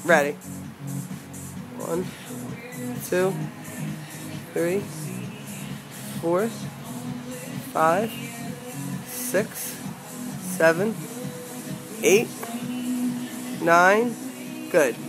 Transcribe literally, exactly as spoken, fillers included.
Ready. One, two, three, four, five, six, seven, eight, nine. Good.